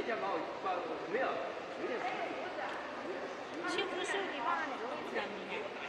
没有，有点。 岂不是你把那个位置让你？